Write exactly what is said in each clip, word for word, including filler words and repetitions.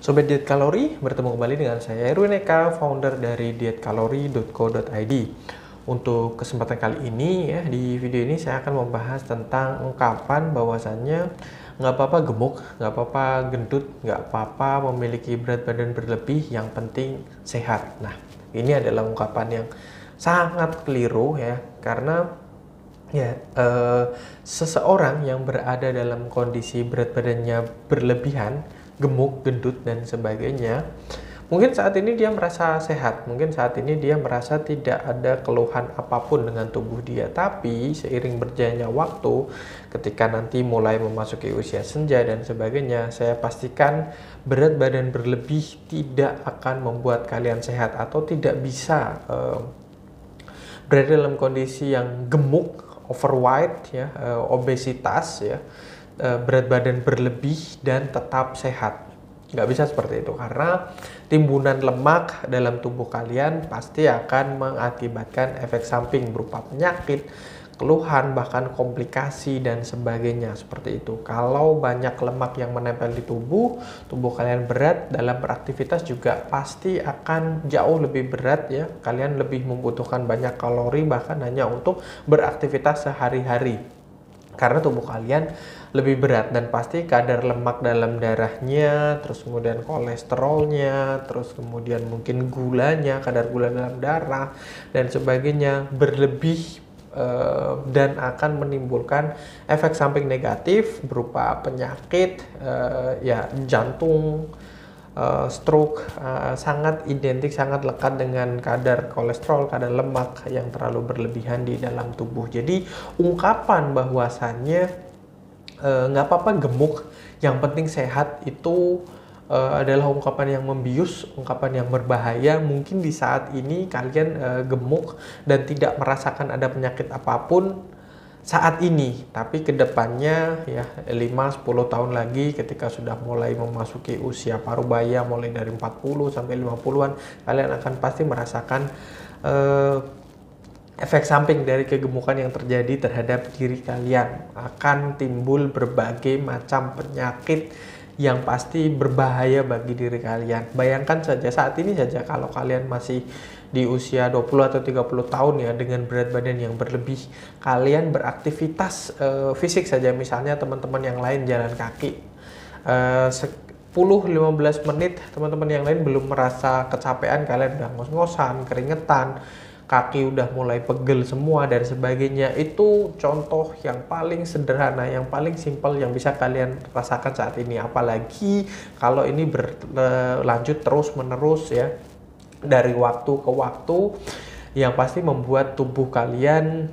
Sobat Diet Kalori, bertemu kembali dengan saya Erwin Eka, founder dari diet kalori dot co dot i d. Untuk kesempatan kali ini ya, di video ini saya akan membahas tentang ungkapan bahwasannya nggak apa-apa gemuk, nggak apa-apa gendut, nggak apa-apa memiliki berat badan berlebih, yang penting sehat. Nah, ini adalah ungkapan yang sangat keliru ya, karena ya eh, seseorang yang berada dalam kondisi berat badannya berlebihan, gemuk, gendut, dan sebagainya, mungkin saat ini dia merasa sehat, mungkin saat ini dia merasa tidak ada keluhan apapun dengan tubuh dia. Tapi seiring berjalannya waktu, ketika nanti mulai memasuki usia senja dan sebagainya, saya pastikan berat badan berlebih tidak akan membuat kalian sehat atau tidak bisa uh, berada dalam kondisi yang gemuk, overweight ya, uh, obesitas ya, uh, berat badan berlebih dan tetap sehat. Nggak bisa seperti itu, karena timbunan lemak dalam tubuh kalian pasti akan mengakibatkan efek samping berupa penyakit, keluhan, bahkan komplikasi dan sebagainya seperti itu. Kalau banyak lemak yang menempel di tubuh, tubuh kalian berat dalam beraktivitas juga pasti akan jauh lebih berat ya. Kalian lebih membutuhkan banyak kalori bahkan hanya untuk beraktivitas sehari-hari, karena tubuh kalian lebih berat, dan pasti kadar lemak dalam darahnya, terus kemudian kolesterolnya, terus kemudian mungkin gulanya, kadar gula dalam darah dan sebagainya berlebih, eh, dan akan menimbulkan efek samping negatif berupa penyakit eh, ya jantung, Uh, stroke, uh, sangat identik, sangat lekat dengan kadar kolesterol, kadar lemak yang terlalu berlebihan di dalam tubuh. Jadi ungkapan bahwasannya nggak uh, apa-apa gemuk, yang penting sehat, itu uh, adalah ungkapan yang membius, ungkapan yang berbahaya. Mungkin di saat ini kalian uh, gemuk dan tidak merasakan ada penyakit apapun saat ini, tapi kedepannya ya lima sampai sepuluh tahun lagi, ketika sudah mulai memasuki usia parubaya, mulai dari empat puluh sampai lima puluhan, kalian akan pasti merasakan uh, efek samping dari kegemukan yang terjadi terhadap diri kalian. Akan timbul berbagai macam penyakit yang pasti berbahaya bagi diri kalian. Bayangkan saja saat ini saja, kalau kalian masih di usia dua puluh atau tiga puluh tahun ya, dengan berat badan yang berlebih, kalian beraktivitas uh, fisik saja, misalnya teman-teman yang lain jalan kaki uh, sepuluh sampai lima belas menit, teman-teman yang lain belum merasa kecapean, kalian udah ngos-ngosan, keringetan, kaki udah mulai pegel semua dan sebagainya. Itu contoh yang paling sederhana, yang paling simpel yang bisa kalian rasakan saat ini. Apalagi kalau ini berlanjut terus menerus ya, dari waktu ke waktu, yang pasti membuat tubuh kalian,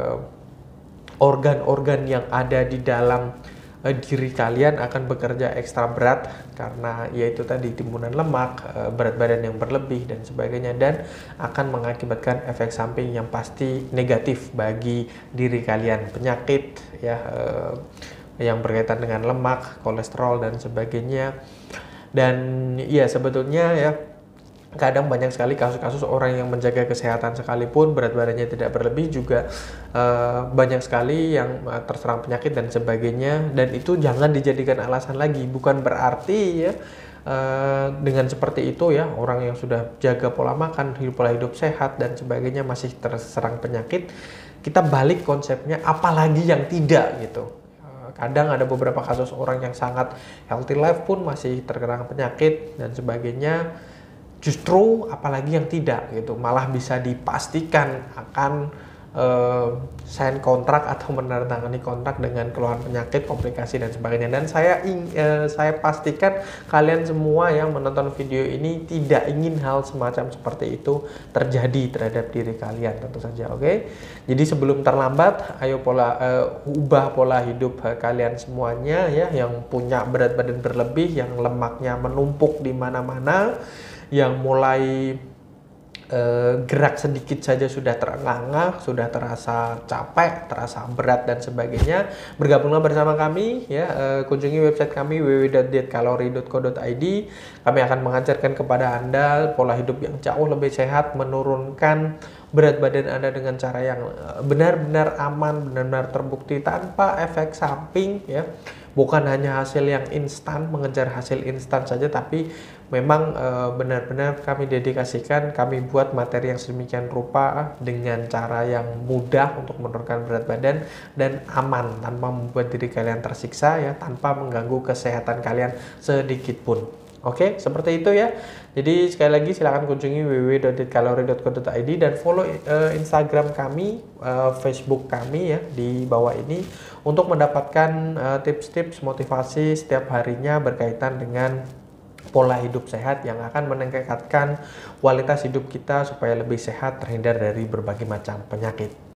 organ-organ yang ada di dalam uh, diri kalian akan bekerja ekstra berat, karena yaitu tadi timbunan lemak, uh, berat badan yang berlebih dan sebagainya, dan akan mengakibatkan efek samping yang pasti negatif bagi diri kalian, penyakit ya uh, yang berkaitan dengan lemak, kolesterol dan sebagainya. Dan ya sebetulnya ya, kadang banyak sekali kasus-kasus orang yang menjaga kesehatan sekalipun berat badannya tidak berlebih juga uh, banyak sekali yang uh, terserang penyakit dan sebagainya. Dan itu jangan dijadikan alasan lagi. Bukan berarti ya uh, dengan seperti itu ya, orang yang sudah jaga pola makan, hidup pola hidup sehat dan sebagainya masih terserang penyakit. Kita balik konsepnya, apalagi yang tidak gitu. Uh, kadang ada beberapa kasus orang yang sangat healthy life pun masih terkena penyakit dan sebagainya. Justru apalagi yang tidak gitu, malah bisa dipastikan akan uh, sign kontrak atau menandatangani kontrak dengan keluhan penyakit, komplikasi dan sebagainya. Dan saya ing, uh, saya pastikan kalian semua yang menonton video ini tidak ingin hal semacam seperti itu terjadi terhadap diri kalian, tentu saja. Oke, okay? Jadi sebelum terlambat, ayo pola uh, ubah pola hidup uh, kalian semuanya ya, yang punya berat badan berlebih, yang lemaknya menumpuk di mana-mana, yang mulai eh, gerak sedikit saja sudah terengah-engah, sudah terasa capek, terasa berat dan sebagainya. Bergabunglah bersama kami ya, eh, kunjungi website kami w w w dot diet kalori dot co dot i d. Kami akan mengajarkan kepada Anda pola hidup yang jauh lebih sehat, menurunkan berat badan Anda dengan cara yang eh, benar-benar aman, benar-benar terbukti tanpa efek samping ya. Bukan hanya hasil yang instan, mengejar hasil instan saja, tapi memang eh, benar-benar kami dedikasikan, kami buat materi yang sedemikian rupa dengan cara yang mudah untuk menurunkan berat badan dan aman tanpa membuat diri kalian tersiksa ya, tanpa mengganggu kesehatan kalian sedikit pun. Oke, seperti itu ya. Jadi sekali lagi silahkan kunjungi w w w dot diet kalori dot co dot i d dan follow uh, Instagram kami, uh, Facebook kami ya di bawah ini untuk mendapatkan tips-tips uh, motivasi setiap harinya berkaitan dengan pola hidup sehat yang akan meningkatkan kualitas hidup kita supaya lebih sehat, terhindar dari berbagai macam penyakit.